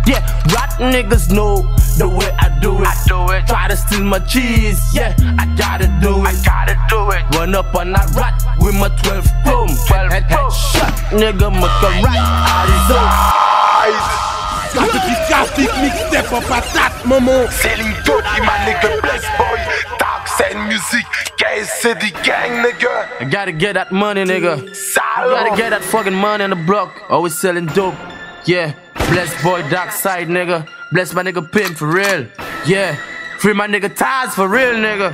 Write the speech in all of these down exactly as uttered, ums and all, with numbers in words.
Yeah, rat niggas know the way I do it. I do it. Try to steal my cheese, yeah, I gotta do it. I gotta do it. Run up on that rat with my twelve chrome. twelve head, head shot, nigga, make a rat out his own. Depuis TRAFIC, MIXTAPE en patate, maman. C'est l'Ingo qui m'a nigga bless boy. Dark scène music, K S C D gang nigga. I gotta get that money, nigga. I gotta get that fucking money on the block. Always selling dope, yeah. Bless boy, dark side, nigga. Bless my nigga Pimp for real, yeah. Free my nigga Taz for real, nigga.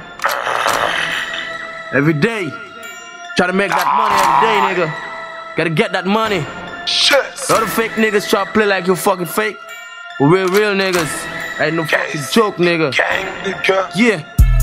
Every day, try to make that money every day, nigga. Gotta get that money. Shit. All the fake niggas try to play like you fucking fake. But we're real niggas. Ain't no fucking joke, nigga. Gang, nigga. Yeah.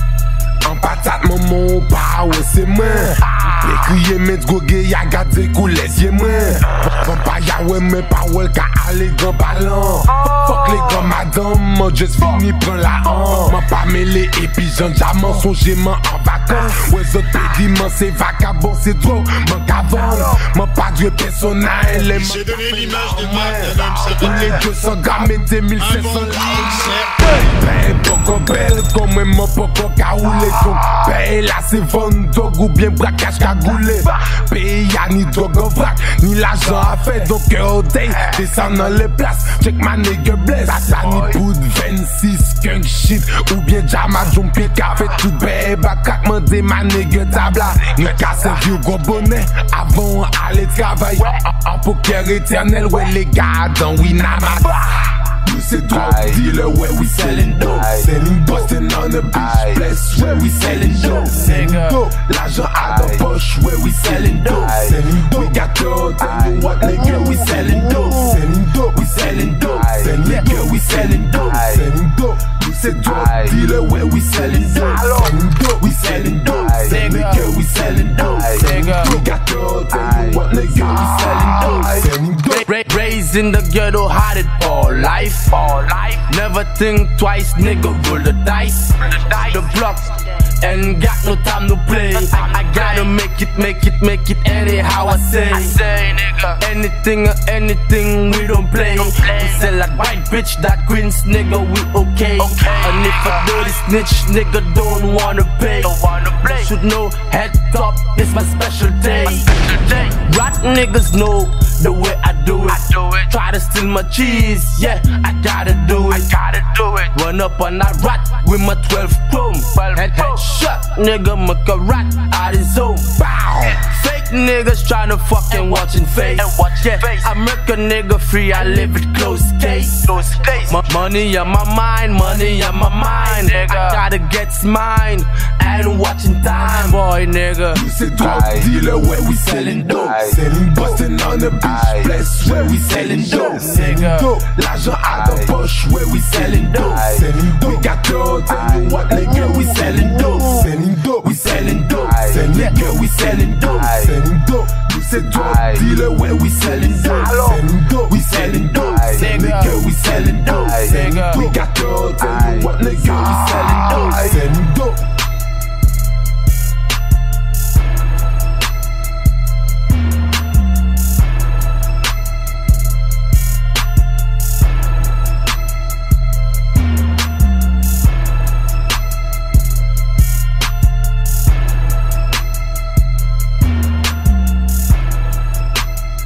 En patate, maman, pa ouais c'est moi. Pécrier, mais d'goguer, y'a gardé couler, y'a moi. Papa, y'a ouais, mais pas ouais, car allez, grand ballon. Fuck les grands madame, moi juste fini, prends la hanne. M'en pas mêlé, et puis j'en jamais songé, m'en en vacances. Ouais, zot pédiment, c'est vacabon, c'est trop, m'en cavant. M'en pas de personnel, j'ai donné l'image de Marc d'un homme, il est deux cents grammes et deux mille cinq cents likes. Ben, poco belle, comme moi, mon poco caoulé. Donc, ben, là, c'est Von Dog ou bien braquage cagoulé. Pays, y'a ni drogue en vrac, ni l'argent à faire. Donc, all day, descend dans les places. Check ma nigga bless. Tata ni poudre vingt-six, skunk shit. Ou bien Jama Jumpy, café tout bé. Bah, craquement des ma nigga tabla. Nous casse un vieux gros bonnet avant aller travailler. En poker éternel, ouais, les gars, dans Winamax. C'est drug dealer where we selling dope. Selling bustin' on the beach place where we selling dope. Selling dope. L'argent à the poche where we selling dope. Selling dope. We got to tell you what nigga we selling dope. Selling dope. We selling dope. Selling nigga we selling dope. Selling dope. C'est drug dealer where we selling dope. Selling dope. We selling dope. Selling nigga we selling dope. We got to tell you what nigga we selling dope. Selling dope. Raised in the ghetto, had it for life. For life. Never think twice, nigga, roll the dice. The block, ain't got no time to play. I, I gotta make it, make it, make it anyhow I say. I say, nigga. Anything or anything, we don't play. Don't play. We sell that white bitch, that queens, nigga, we okay. okay. And if a dirty snitch, nigga, don't wanna pay. Don't wanna play. You should know, head top, it's my special day. My special day. Rat niggas know the way I do it. I do it. Try to steal my cheese, yeah, I gotta do it. I gotta do it. Run up on that rat with my twelve chrome. Head, head shot, nigga, make a rat out his own. Bow. Fake niggas tryna fucking watching face. And watch yeah, face. I make a nigga free, I live it close case. Close case. M money on my mind, money on my mind, nigga. I gotta get mine. And watching time, boy, nigga. C'est drug dealer where we selling dope. Selling bustin' on the beach place where we selling dope. Selling dope. L'argent à the poche where we selling dope. Selling dope. We got to tell you what nigga we selling dope. Selling dope. We selling dope. Selling nigga we selling dope. Selling dope. C'est drug dealer where we selling dope. Selling dope. We selling dope. Selling nigga we selling dope. Selling we got to tell you what nigga we selling dope. Selling dope.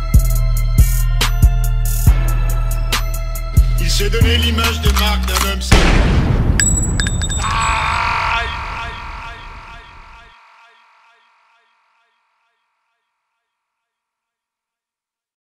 J'ai donné l'image de Marc d'un homme